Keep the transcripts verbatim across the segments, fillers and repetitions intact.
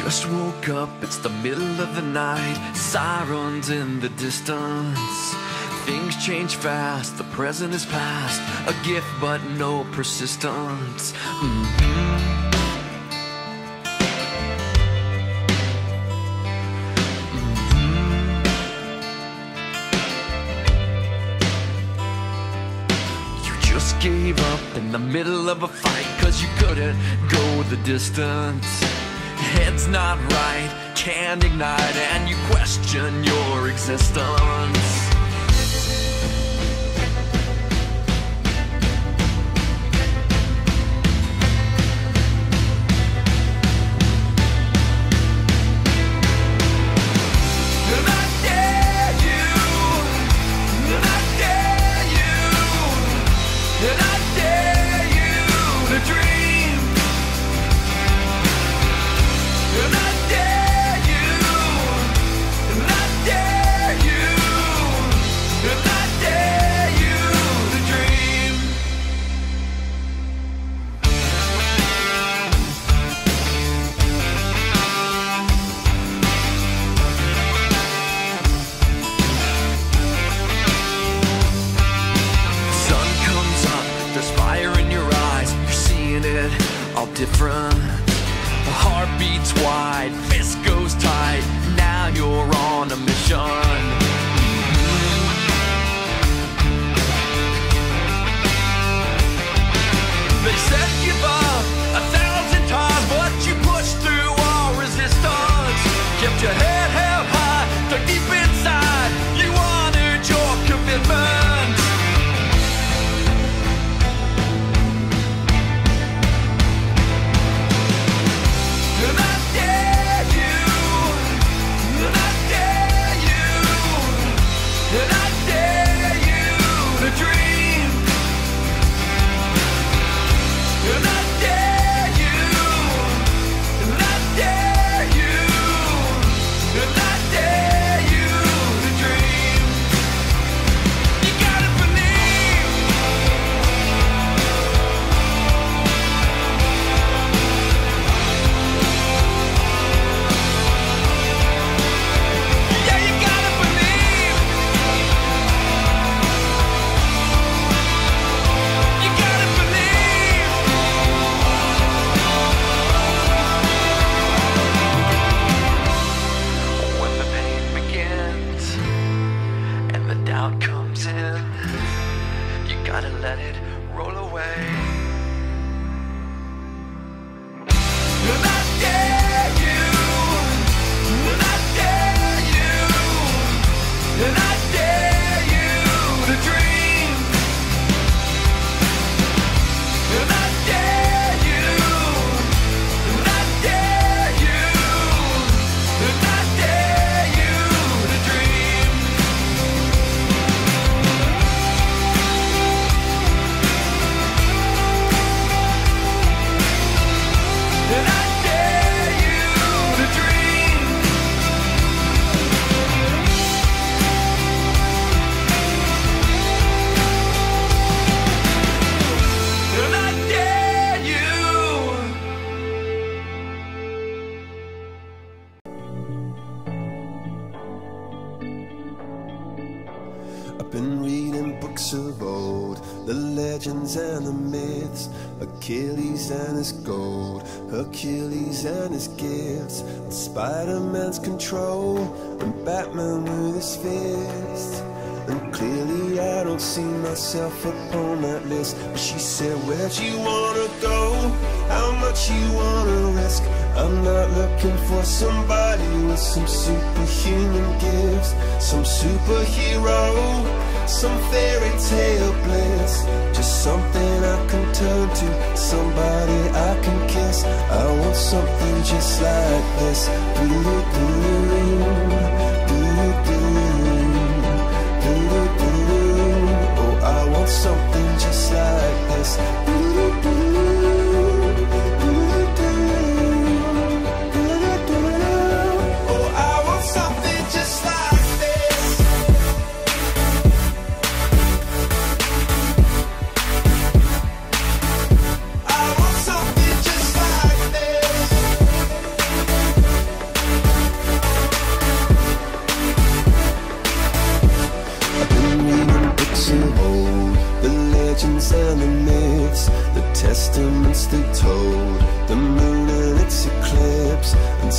Just woke up, it's the middle of the night, sirens in the distance. Things change fast, the present is past, a gift but no persistence. Mm-hmm. Gave up in the middle of a fight, cause you couldn't go the distance. Head's not right, can't ignite, and you question your existence. All different, the heart beats wide, fist goes tight, now you're on a mission. They said give up a thousand times, but you pushed through all resistance. Kept your head held high, dug deep inside, you honored your commitment. Gotta let it roll away. And I dare you, and I dare you, and I dare you to dream. And I dare you, and I dare you, and I dare you to dream. And I dare you to dream. And I dare you. I've been reading books of old, the legends and the myths, Achilles and his gold, Hercules and his gifts, and Spider-Man's control, and Batman with his fist. And clearly I don't see myself upon that list. But she said, where'd you wanna go? How much you wanna risk? I'm not looking for somebody with some superhuman gifts, some superhero, some fairy tale bliss. Just something I can turn to, somebody I can kiss. I want something just like this. Do do do do do do. Oh, I want something just like this. Do do do do do. Oh, I want something just like this. I want something just like this.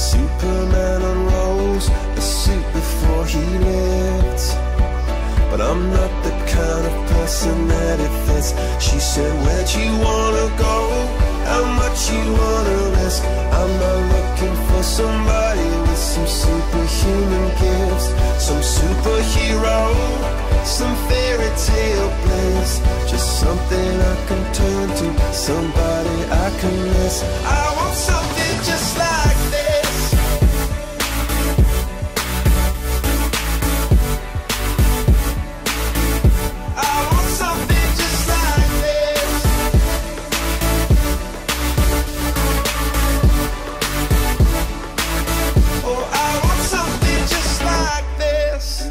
Superman unrolls a suit before he lived. But I'm not the kind of person that it fits. She said, where'd you wanna go? How much you wanna risk? I'm not looking for somebody with some superhuman gifts, some superhero, some fairy tale bliss. Just something I can turn to, somebody I can miss. I want something just like this. I want something just like this. Oh, I want something just like this.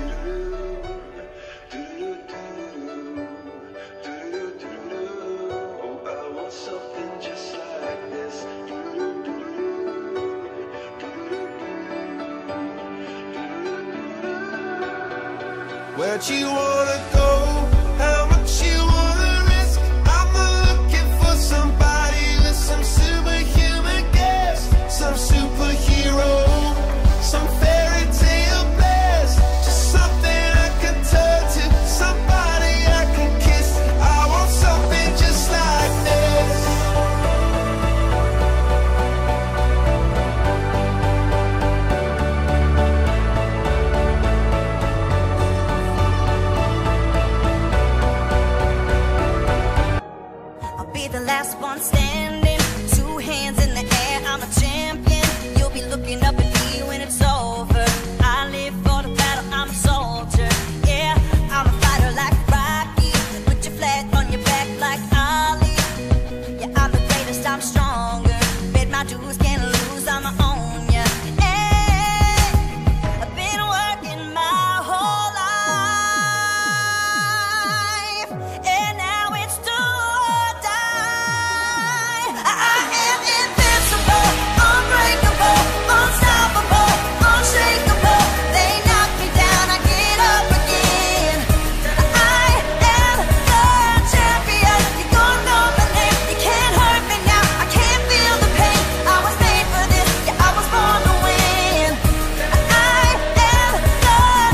Where'd you wanna go? How much you wanna risk? I'm not looking for somebody with some superhuman gifts, some superhero, some fairy tale bliss. Just something I can turn to, somebody I can kiss. I want something just like this. The last one standing, two hands in the air, I'm a champion. You'll be looking up at me when it's over. I live for the battle, I'm a soldier. Yeah, I'm a fighter like Rocky. Put your flag on your back like Ali. Yeah, I'm the greatest, I'm stronger. Bet my dues, can't lose, I'm my own, yeah. Hey, I've been working my whole life, and now it's do or die. I am invincible, unbreakable, unstoppable, unshakable. They knock me down, I get up again. I am the champion. You don't know my name, you can't hurt me now. I can't feel the pain. I was made for this, yeah, I was born to win. I am the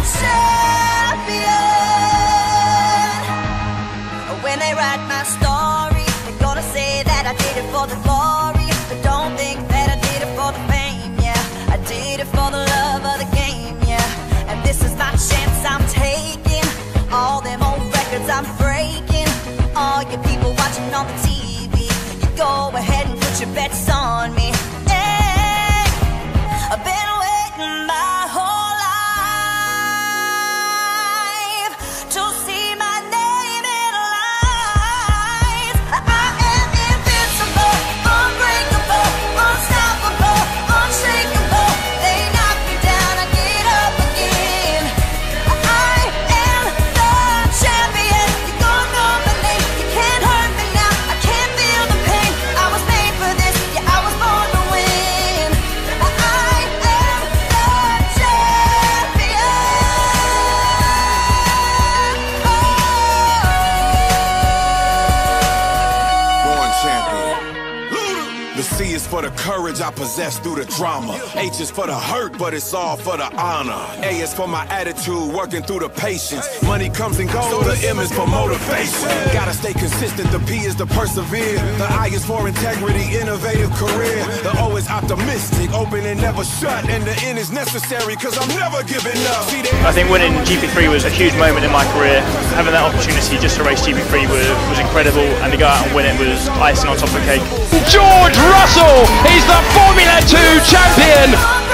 champion. When they write my story, they're gonna say that I did it for the glory, but don't think that I did it for the fame, yeah. I did it for the love of the game, yeah. And this is my chance I'm taking. All them old records I'm breaking. All you people watching on the T V, you go ahead and put your bets on me. Hey, I've been waiting my whole life to see my name in lights. I am invincible, unbreakable, unstoppable, unshakable. They knock me down, I get up again. I am the champion. You don't know my name, you can't hurt me now. I can't feel the pain. I was made for this, yeah, I was born to win. I am the champion. Born champion. The C is for the courage I possess through the drama. H is for the hurt, but it's all for the honor. A is for my attitude, working through the patience. Money comes and goes, so the M is for motivation. Gotta stay consistent, the P is to persevere. The I is for integrity, innovative career. The O is optimistic, open and never shut. And the N is necessary, cause I'm never giving up. See, I think winning G P three was a huge moment in my career. Having that opportunity just to race G P three was, was incredible, and to go out and win it was icing on top of the cake. George Russell is the Formula two champion.